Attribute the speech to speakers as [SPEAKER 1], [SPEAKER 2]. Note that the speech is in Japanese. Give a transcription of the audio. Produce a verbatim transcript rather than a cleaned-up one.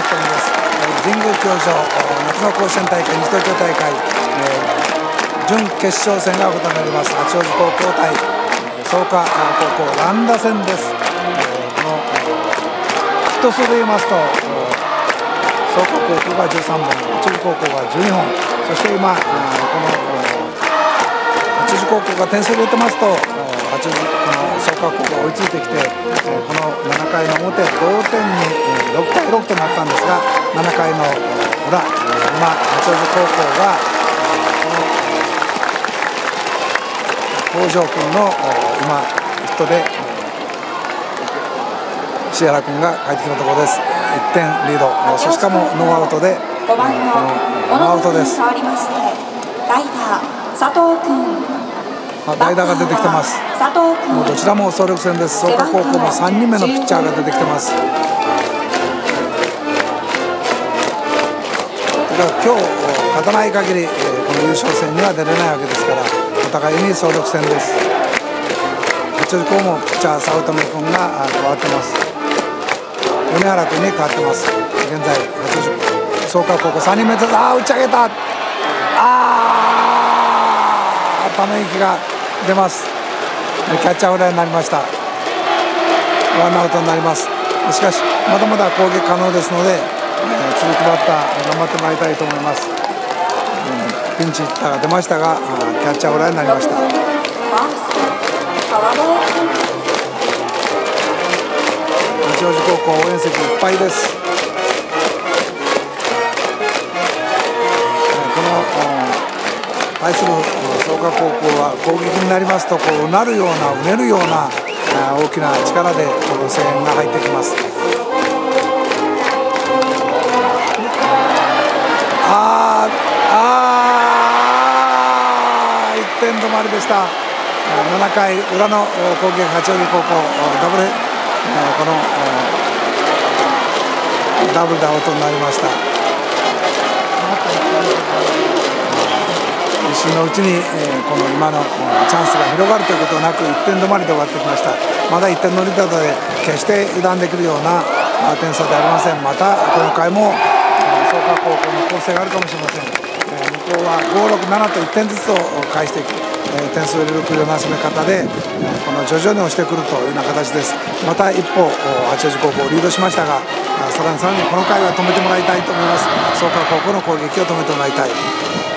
[SPEAKER 1] っております。神宮球場夏の甲子園大会、西東京大会、えー、準決勝戦が行われます。八王子高校対創価高校乱打戦です。えー、このヒット数で言いますと創価高校がじゅうさんぼん、八王子高校がじゅうにほん、そして今この八王子高校が点数で入れてますと八王子この創価高校が追いついてきて、このななかいの表同点にろくたいろくとなったんですが、ななかいの裏、今八王子高校が北条君の今ヒットで石原君が帰ってきたところです。いってんリード、そしてしかもノーアウトでこのノーアウトです。
[SPEAKER 2] 代打佐藤君、
[SPEAKER 1] 代打が出てきてます。もうどちらも総力戦です。創価高校もさんにんめのピッチャーが出てきてます。だから今日勝たない限りこの優勝戦には出れないわけですから、お互いに総力戦です。八王子高校もピッチャー早乙女君が変わってます。米原君に変わってます。現在八王子創価高校さんにんめです。ああ打ち上げた、ああため息が出ます。キャッチャーフライになりました。ワンアウトになります。しかしまだまだ攻撃可能ですので、えー、続くバッター頑張ってもらいたいと思います。えー、ピンチヒッターが出ましたがキャッチャーフライになりました。八王子高校応援席いっぱいです。この対する創価高校は攻撃になりますとこううなるようなうねるような大きな力でこの声援が入ってきます。あーあーいってん止まりでした。ななかい裏の攻撃、八王子高校ダブルこのダブルでアウトになりました。一瞬のうちに、えー、この今のチャンスが広がるということなくいってん止まりで終わってきました。まだいってんのリードで決して油断できるような点差でありません。また今回も創価高校の攻勢があるかもしれません。えー、向こうはご、ろく、ななといってんずつを返していく、えー、点数を入れるような攻め方でこの徐々に押してくるというような形です。また一歩八王子高校リードしましたが、さらにさらにこの回は止めてもらいたいと思います。創価高校の攻撃を止めてもらいたい。